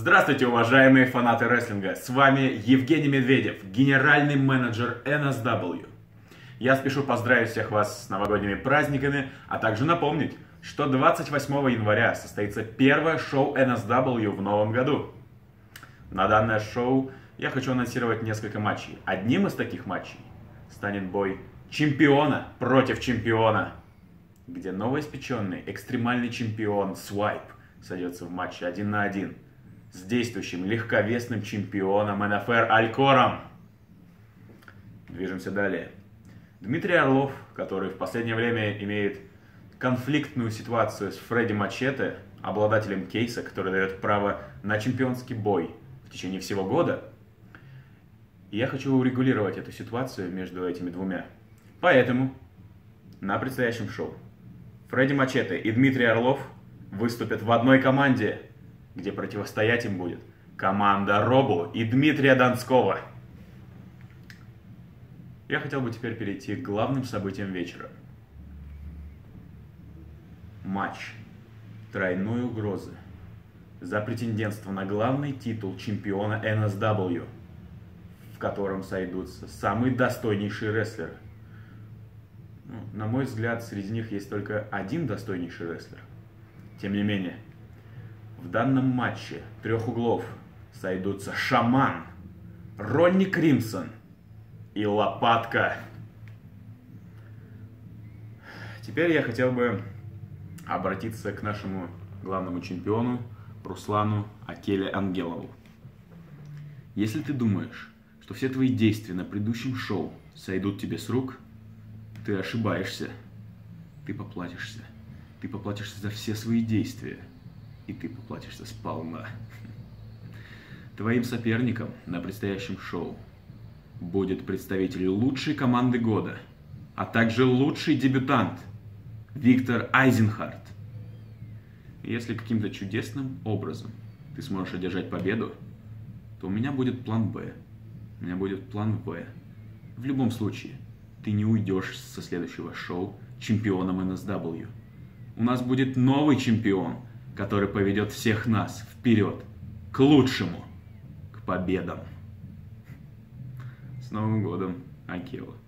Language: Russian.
Здравствуйте, уважаемые фанаты рестлинга! С вами Евгений Медведев, генеральный менеджер NSW. Я спешу поздравить всех вас с новогодними праздниками, а также напомнить, что 28 января состоится первое шоу NSW в новом году. На данное шоу я хочу анонсировать несколько матчей. Одним из таких матчей станет бой чемпиона против чемпиона, где новоиспеченный экстремальный чемпион Свайп сойдется в матче 1 на 1 с действующим легковесным чемпионом НФР Алькором. Движемся далее. Дмитрий Орлов, который в последнее время имеет конфликтную ситуацию с Фредди Мачете, обладателем кейса, который дает право на чемпионский бой в течение всего года. И я хочу урегулировать эту ситуацию между этими двумя. Поэтому на предстоящем шоу Фредди Мачете и Дмитрий Орлов выступят в одной команде, где противостоять им будет команда Робу и Дмитрия Донского. Я хотел бы теперь перейти к главным событиям вечера. Матч тройной угрозы за претендентство на главный титул чемпиона NSW, в котором сойдутся самые достойнейшие рестлеры. На мой взгляд, среди них есть только один достойнейший рестлер. Тем не менее, в данном матче трех углов сойдутся Шаман, Ронни Кримсон и Лопатка. Теперь я хотел бы обратиться к нашему главному чемпиону Руслану Акеле Ангелову. Если ты думаешь, что все твои действия на предыдущем шоу сойдут тебе с рук, ты ошибаешься. Ты поплатишься. Ты поплатишься за все свои действия. И ты поплатишься сполна. Твоим соперником на предстоящем шоу будет представитель лучшей команды года, а также лучший дебютант Виктор Айзенхарт. Если каким-то чудесным образом ты сможешь одержать победу, то у меня будет план Б. У меня будет план В. В любом случае, ты не уйдешь со следующего шоу чемпионом NSW. У нас будет новый чемпион, который поведет всех нас вперед, к лучшему, к победам. С Новым годом, Акела!